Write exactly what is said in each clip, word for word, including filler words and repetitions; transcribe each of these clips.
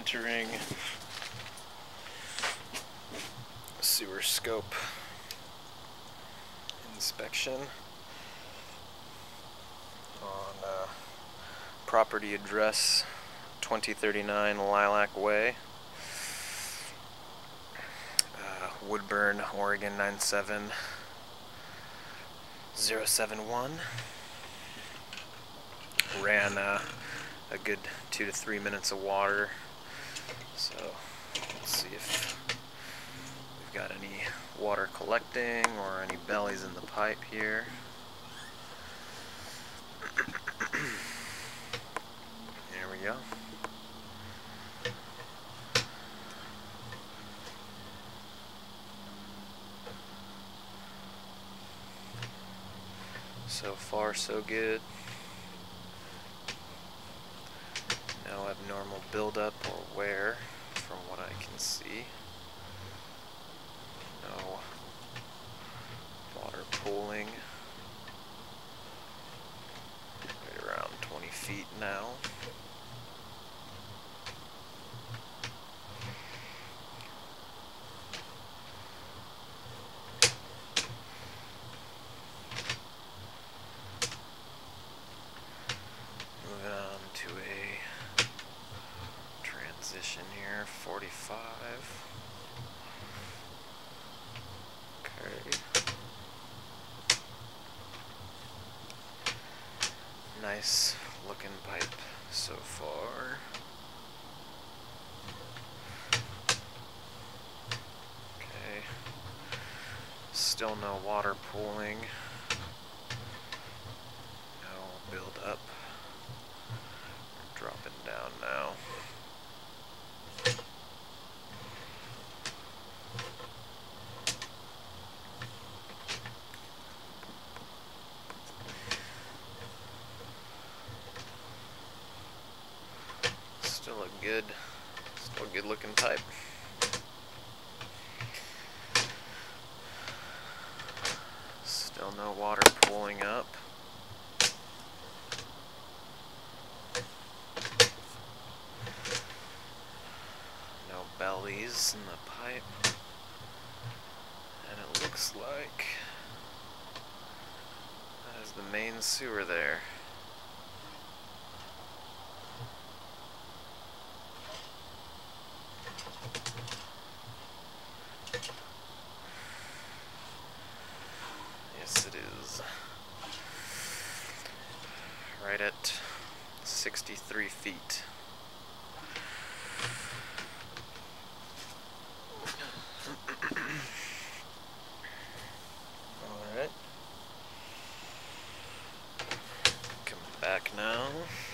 entering sewer scope inspection on uh, property address twenty thirty-nine Lilac Way, uh, Woodburn, Oregon nine seven zero seven one. Ran uh, a good two to three minutes of water, so let's see if we've got any water collecting or any bellies in the pipe here. There we go. So far, so good. No abnormal buildup or wear from what I can see. No water pooling. Right around twenty feet now. Moving on to a transition here, forty-five. Okay. Nice looking pipe so far. Okay. Still no water pooling. No build up. We're dropping down now. Still a good, still a good looking pipe. Still no water pooling up. No bellies in the pipe. And it looks like that is the main sewer there. Yes, it is. Right at sixty-three feet. Alright. Come back now.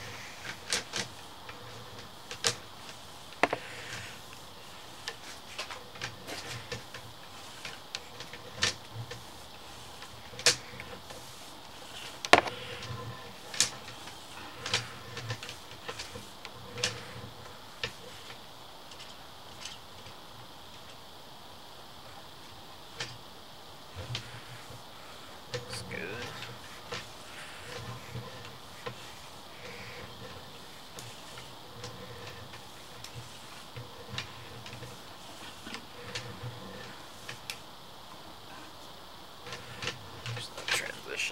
Looks good. There's that transition.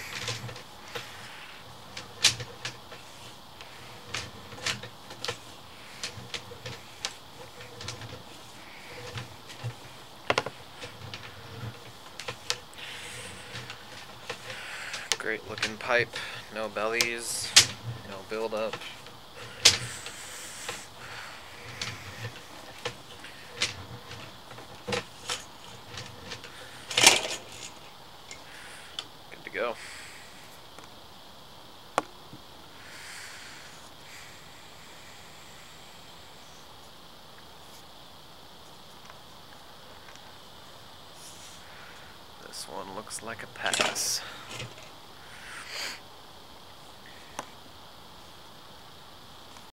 Great looking pipe, no bellies, no buildup. Good to go. This one looks like a pass.